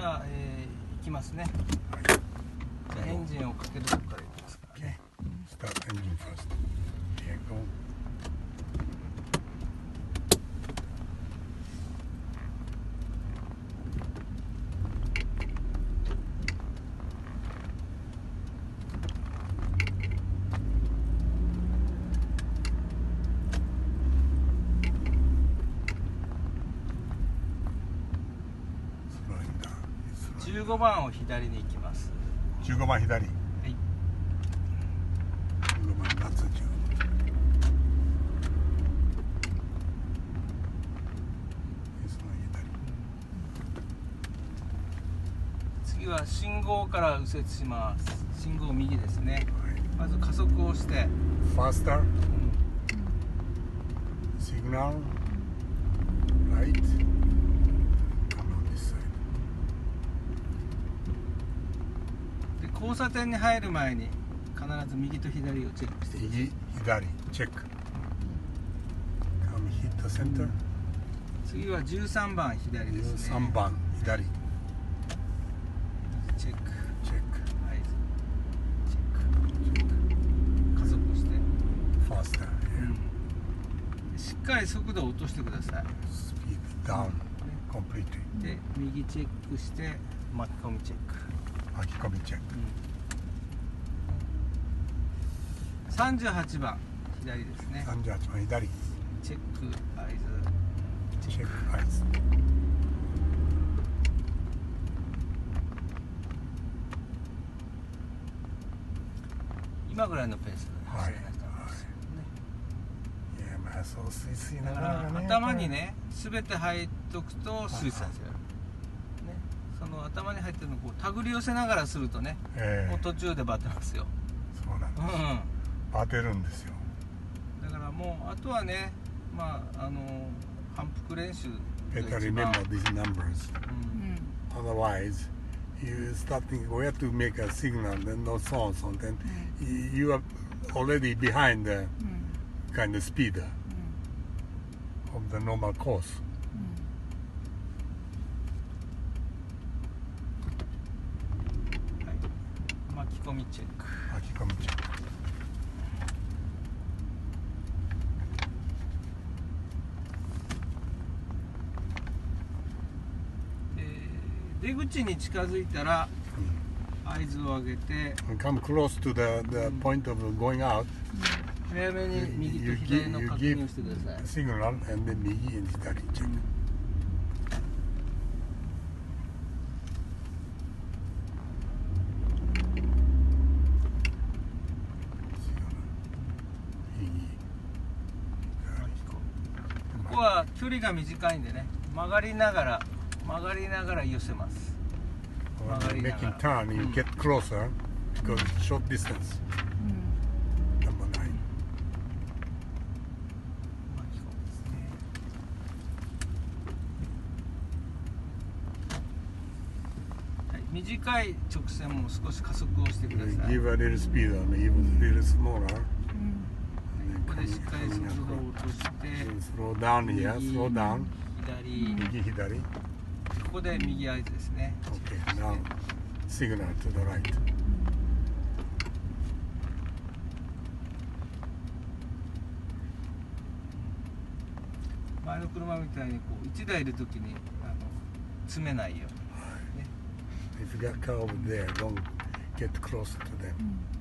ゃあ、行きますね。じゃあエンジンをかけるとこから行きますからね。 Start engine first. Here, go. Slowing down. It's slowing. 15番を左に行きます。 15番左。 はい。 15番夏15。 次は信号から右折します。信号右ですね。まず加速をして、 Faster. Signal. Right. Come on this side. で交差点に入る前に必ず右と左をチェックしてください。 右、左、チェック。Come hit the center. 次は13番左ですね。 13番左。 チェック。 チェック。 はい。チェック。加速して。 Faster. しっかり速度を落としてください。 Speed down. Completely. で、右チェックして巻き込みチェック。 巻き込みチェック。 38番左ですね。 38番左。 チェック合図。 チェック合図。 今ぐらいのペースで走れないと思います、 いや、まあそうスイスイなだかがらね。 ら頭にね全て入っとくとスイスイさせる、ね、その頭に入ってるのをこう手繰り寄せながらするとね、もう途中でバテますよ。 そうなんです。バテるんですよ。 だからもうあとはね、まあ反復練習が Better 一番 remember these numbers. Otherwise, you start thinking where to make a signal, then no so and so, then you are already behind the kind of speed of the normal course. 巻き込みチェック。 巻き込みチェック。 出口に近づいたら合図を上げて、 Come close to the point of going out. 早めに右と左の確認をしてください。 Signal and then 右 and 左チェック。 ここは距離が短いんでね、曲がりながら寄せます。 When making turn, you get closer because it's short distance. Number 9. はい、短い直線も少し加速をしてください。 Give a little speed on it, even a little smaller. ここでしっかり速度を落として、 Slow down here, slow down. 左、 右左。 ここで右合図ですね。 Okay, now signal to the right. 前の車みたいにこう1台いるときに詰めないように、ね。 If you got car over there, don't get closer to them.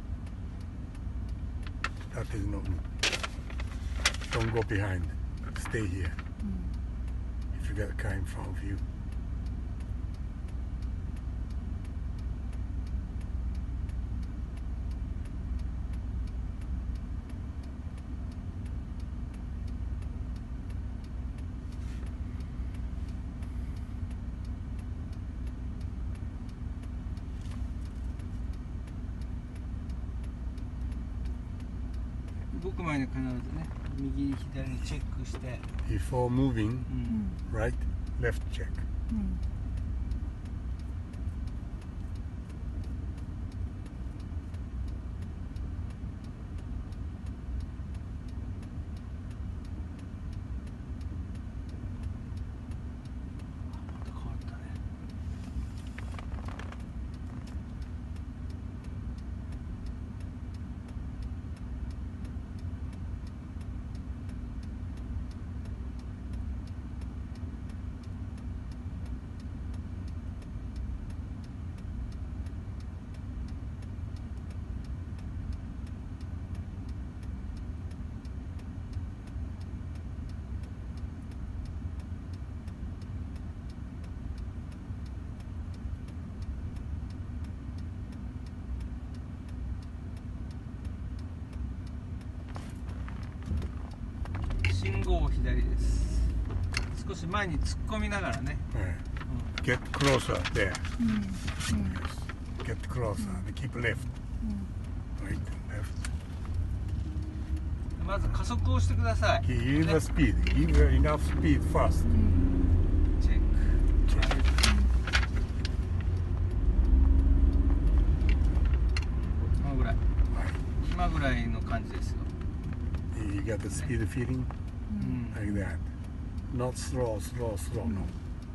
That is not good. Don't go behind. Stay here. If you got a car in front of you. 動く前に必ずね、右左にチェックして、 Before moving, right, left check. また変わったね。 左です。少し前に突っ込みながらね。 Get closer there. Get closer. Keep left. Right, left. まず加速をしてください。 Give the speed. Give enough speed first. チェック。今ぐらい。今ぐらいの感じですよ。 You got the speed feeling? Like that. Not slow, slow, slow. No.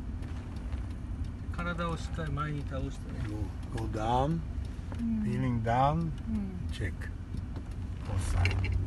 体をしっかり前に倒してね。 Go down. Feeling down. Check. Both sides.